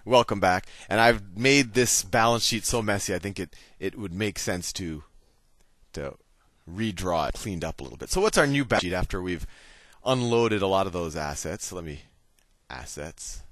Welcome back. And I've made this balance sheet so messy, I think it would make sense to redraw it, cleaned up a little bit. So what's our new balance sheet after we've unloaded a lot of those assets? So assets.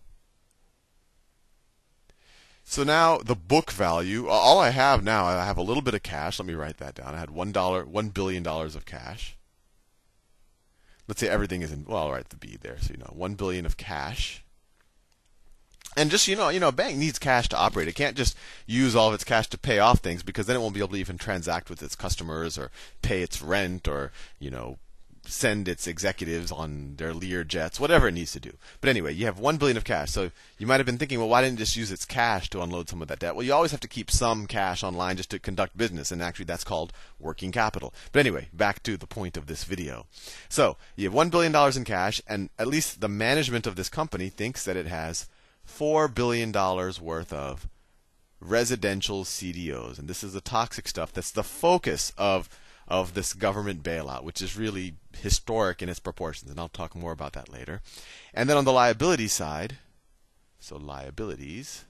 So now the book value, all I have now, I have a little bit of cash. Let me write that down. I had $1 billion of cash. Let's say everything is in, well, I'll write the B there. So, $1 billion of cash. And just, a bank needs cash to operate. It can't just use all of its cash to pay off things, because then it won't be able to even transact with its customers or pay its rent or, send its executives on their Lear jets, whatever it needs to do. But anyway, you have $1 billion of cash. So you might have been thinking, well, why didn't it just use its cash to unload some of that debt? Well, you always have to keep some cash online just to conduct business, and actually that's called working capital. But anyway, back to the point of this video. So you have $1 billion in cash, and at least the management of this company thinks that it has $4 billion worth of residential CDOs. And this is the toxic stuff that's the focus of this government bailout, which is really historic in its proportions. And I'll talk more about that later. And then on the liability side, so liabilities,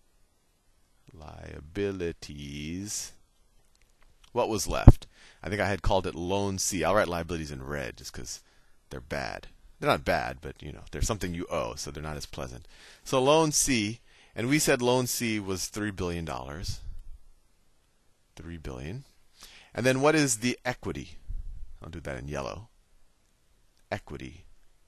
what was left? I think I had called it loan C. I'll write liabilities in red just because they're bad. They're not bad, but they're something you owe, so they're not as pleasant. So loan C, and we said loan C was $3 billion. $3 billion. And then what is the equity? I'll do that in yellow. Equity.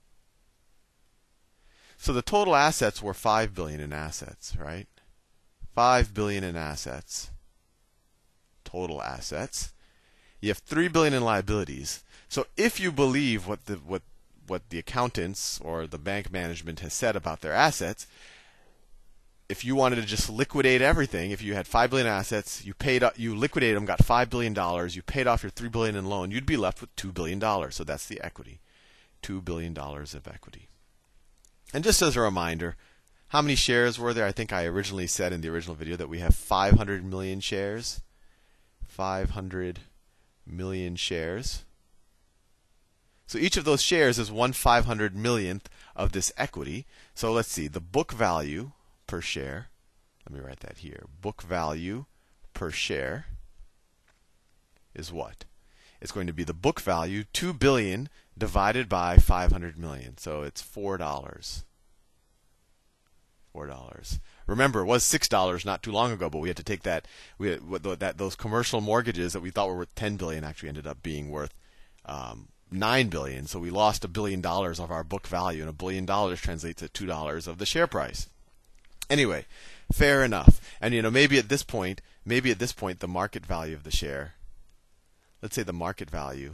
So the total assets were $5 billion in assets, right? $5 billion in assets. Total assets. You have $3 billion in liabilities. So if you believe what the accountants or the bank management has said about their assets, if you wanted to just liquidate everything, if you had $5 billion assets, you liquidated them, got $5 billion, you paid off your $3 billion in loan, you'd be left with $2 billion. So that's the equity. $2 billion of equity. And just as a reminder, how many shares were there? I think I originally said in the original video that we have 500 million shares. 500 million shares. So each of those shares is 1/500 millionth of this equity. So let's see, the book value per share. Let me write that here. Book value per share is what? It's going to be the book value, 2 billion divided by 500 million. So it's $4. $4. Remember, it was $6 not too long ago, but we had to take that. Those commercial mortgages that we thought were worth 10 billion actually ended up being worth 9 billion. So we lost $1 billion of our book value, and $1 billion translates to $2 of the share price. Anyway, fair enough. And maybe at this point, the market value of the share. Let's say the market value.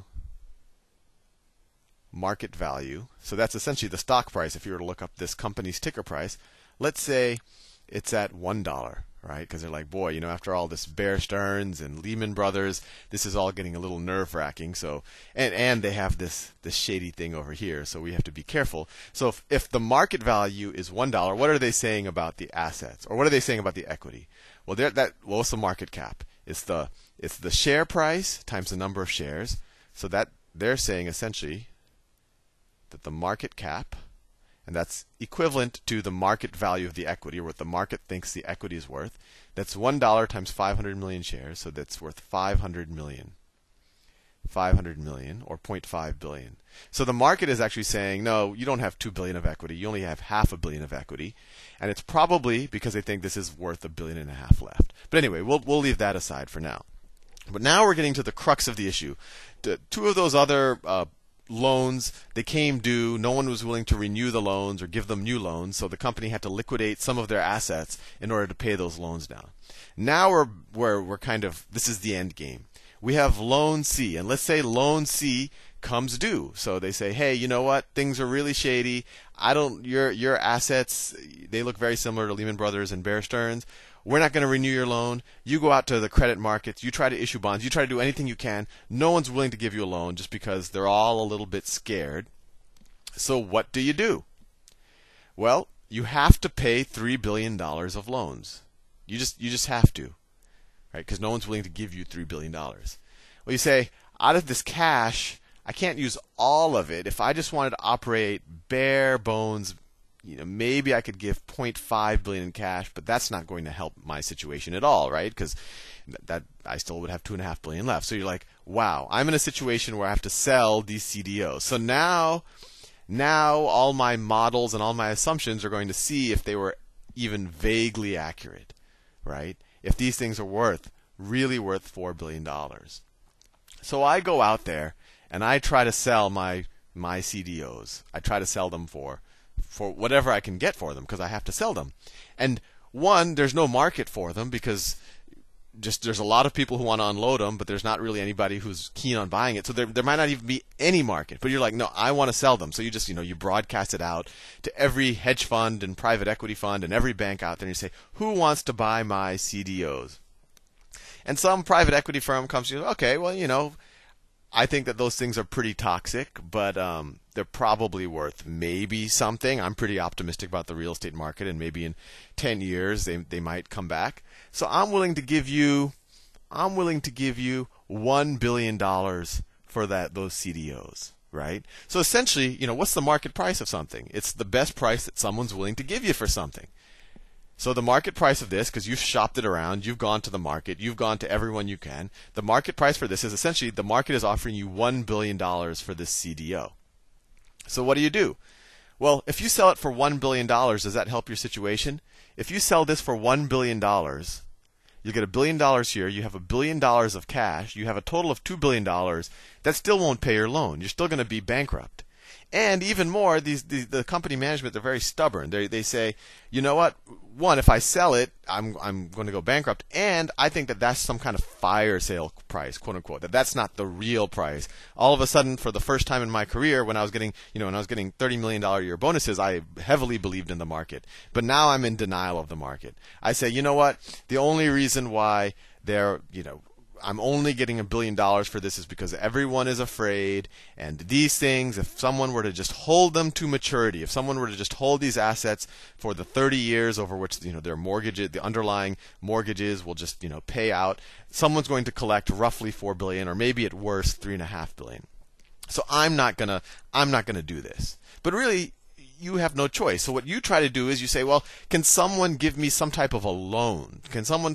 So that's essentially the stock price. If you were to look up this company's ticker price, let's say it's at $1, right? Because they're like, boy, after all this Bear Stearns and Lehman Brothers, this is all getting a little nerve-wracking. So, and they have this shady thing over here, so we have to be careful. So if the market value is $1, what are they saying about the assets, or what are they saying about the equity? Well, what's the market cap? It's the share price times the number of shares. So that they're saying essentially that the market cap, and that's equivalent to the market value of the equity, or what the market thinks the equity is worth. That's $1 times 500 million shares, so that's worth 500 million. 500 million, or 0.5 billion. So the market is actually saying, no, you don't have 2 billion of equity. You only have $500 million of equity, and it's probably because they think this is worth $1.5 billion left. But anyway, we'll leave that aside for now. But now we're getting to the crux of the issue. Two of those other loans, they came due. No one was willing to renew the loans or give them new loans, so the company had to liquidate some of their assets in order to pay those loans down. Now we're kind of, this is the end game. We have loan C, and let's say loan C comes due. So they say, hey, you know what? Things are really shady. Your assets, they look very similar to Lehman Brothers and Bear Stearns. We're not going to renew your loan. You go out to the credit markets. You try to issue bonds. You try to do anything you can. No one's willing to give you a loan just because they're all a little bit scared. So what do? Well, you have to pay $3 billion of loans. You just have to, right? Because no one's willing to give you $3 billion. Well, you say, out of this cash, I can't use all of it. If I just wanted to operate bare bones, maybe I could give 0.5 billion in cash, but that's not going to help my situation at all, right? Because that I still would have 2.5 billion left. So you're like, wow, I'm in a situation where I have to sell these CDOs. So now all my models and all my assumptions are going to see if they were even vaguely accurate, right? If these things are really worth $4 billion. So I go out there and I try to sell my CDOs. I try to sell them for whatever I can get for them, because I have to sell them. And one, there's no market for them because there's a lot of people who want to unload them, but there's not really anybody who's keen on buying it. So there might not even be any market. But you're like, no, I want to sell them. So you just, you broadcast it out to every hedge fund and private equity fund and every bank out there, and you say, who wants to buy my CDOs? And some private equity firm comes to you, okay, well, I think that those things are pretty toxic, but they're probably worth maybe something. I'm pretty optimistic about the real estate market, and maybe in 10 years they might come back. So I'm willing to give you $1 billion for those CDOs, right? So essentially, what's the market price of something? It's the best price that someone's willing to give you for something. So the market price of this, because you've shopped it around, you've gone to the market, you've gone to everyone you can. The market price for this is essentially the market is offering you $1 billion for this CDO. So what do? Well, if you sell it for $1 billion, does that help your situation? If you sell this for $1 billion, you get $1 billion here, you have $1 billion of cash, you have a total of $2 billion, that still won't pay your loan. You're still going to be bankrupt. And even more, the company management, they're very stubborn. They say, you know what? One, if I sell it, I'm going to go bankrupt. And I think that that's some kind of fire sale price, quote unquote. That's not the real price. All of a sudden, for the first time in my career, when I was getting $30 million a year bonuses, I heavily believed in the market. But now I'm in denial of the market. I say, you know what? The only reason why I'm only getting $1 billion for this is because everyone is afraid, and these things, if someone were to just hold them to maturity, if someone were to just hold these assets for the 30 years over which their mortgages, the underlying mortgages will just pay out, someone's going to collect roughly $4 billion, or maybe at worst $3.5 billion. So I'm not gonna do this. But really, you have no choice. So what you try to do is you say, well, can someone give me some type of a loan? Can someone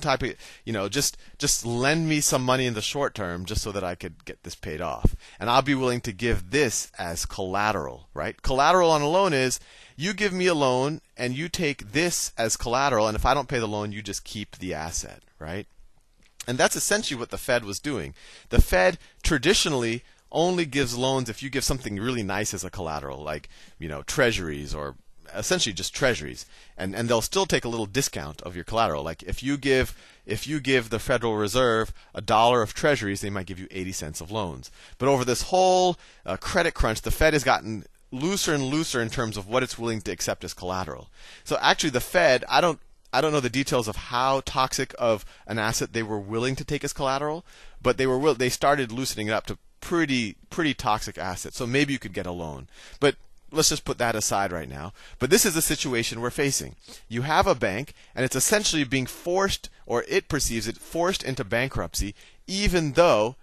just lend me some money in the short term just so that I could get this paid off? And I'll be willing to give this as collateral, right? Collateral on a loan is you give me a loan and you take this as collateral, and if I don't pay the loan, you just keep the asset, right? And that's essentially what the Fed was doing. The Fed traditionally only gives loans if you give something really nice as a collateral, like treasuries, or essentially just treasuries, and they'll still take a little discount of your collateral. Like if you give the Federal Reserve $1 of treasuries, they might give you 80 cents of loans. But over this whole credit crunch, the Fed has gotten looser and looser in terms of what it's willing to accept as collateral. So actually, the Fed, I don't know the details of how toxic of an asset they were willing to take as collateral, but they started loosening it up to pretty toxic assets. So maybe you could get a loan. But let's just put that aside right now. But this is the situation we're facing. You have a bank, and it's essentially being forced, or it perceives it, forced into bankruptcy, even though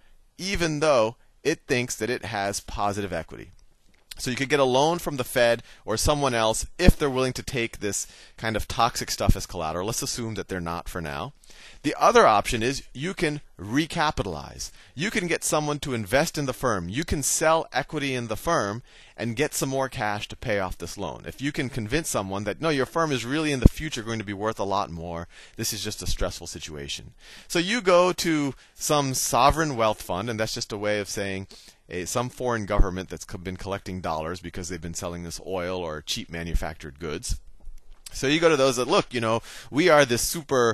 it thinks that it has positive equity. So you could get a loan from the Fed or someone else if they're willing to take this kind of toxic stuff as collateral. Let's assume that they're not for now. The other option is you can recapitalize. You can get someone to invest in the firm. You can sell equity in the firm and get some more cash to pay off this loan. If you can convince someone that, no, your firm is really in the future going to be worth a lot more, this is just a stressful situation. So you go to some sovereign wealth fund, and that's just a way of saying some foreign government that's been collecting dollars because they've been selling this oil or cheap manufactured goods. So you go to those that, look, we are this super,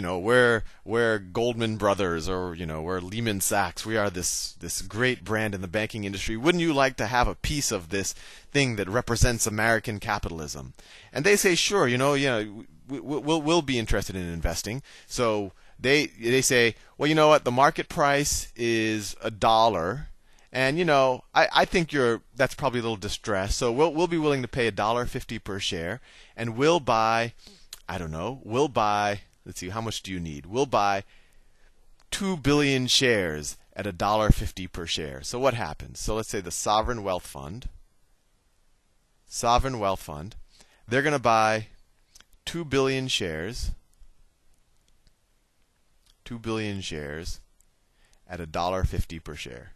we're Goldman Brothers, or, we're Lehman Sachs. We are this great brand in the banking industry. Wouldn't you like to have a piece of this thing that represents American capitalism? And they say, sure, we'll be interested in investing. So they say, well, you know what? The market price is $1. And I think that's probably a little distressed. So we'll be willing to pay $1.50 per share, and we'll buy, let's see, how much do you need? We'll buy 2 billion shares at $1.50 per share. So what happens? So let's say the sovereign wealth fund they're going to buy 2 billion shares. 2 billion shares at $1.50 per share.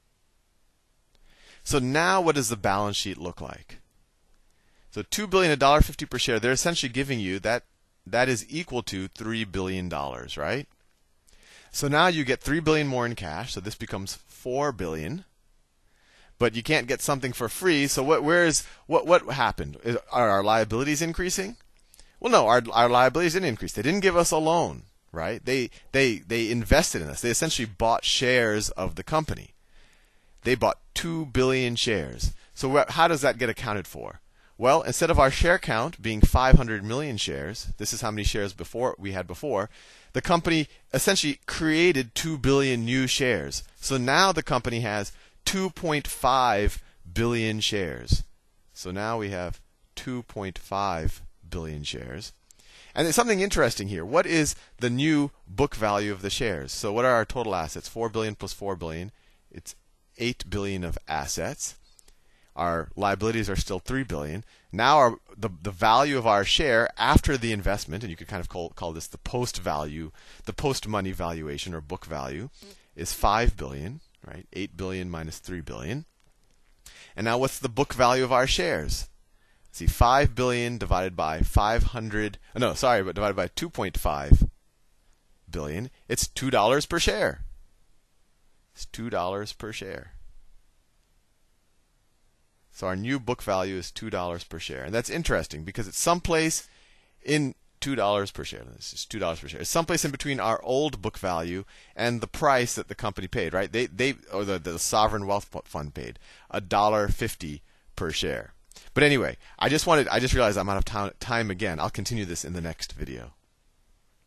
So now what does the balance sheet look like? So 2 billion at $1.50 per share, they're essentially giving you that is equal to $3 billion, right? So now you get 3 billion more in cash, so this becomes 4 billion. But you can't get something for free, so what happened? Are our liabilities increasing? Well, no, our liabilities didn't increase. They didn't give us a loan, right? They invested in us. They essentially bought shares of the company. They bought 2 billion shares. So how does that get accounted for? Well, instead of our share count being 500 million shares, this is how many shares we had before, the company essentially created 2 billion new shares. So now the company has 2.5 billion shares. So now we have 2.5 billion shares. And there's something interesting here. What is the new book value of the shares? So what are our total assets? 4 billion plus 4 billion. It's 8 billion of assets. Our liabilities are still 3 billion. Now the value of our share after the investment, and you could kind of call this the post value, the post money valuation or book value, is 5 billion, right? 8 billion minus 3 billion. And now what's the book value of our shares? See, 5 billion divided by divided by 2.5 billion, it's $2 per share. It's $2 per share. So our new book value is $2 per share. And that's interesting because it's someplace in $2 per share. This is $2 per share. It's someplace in between our old book value and the price that the company paid, right? The sovereign wealth fund paid $1.50 per share. But anyway, I just realized I'm out of time again. I'll continue this in the next video.